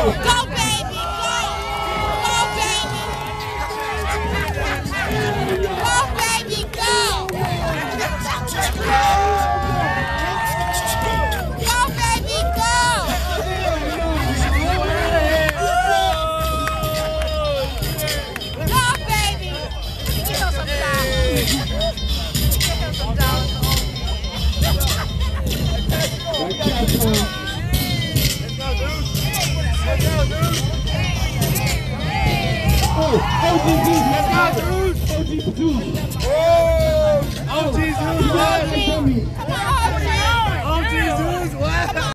Go, baby, go! Go, baby! Go, baby, go! Go, baby, go! Go, baby! Give him some flowers. Give him some flowers. Let's go, dude! OG Zeus! OG Zeus!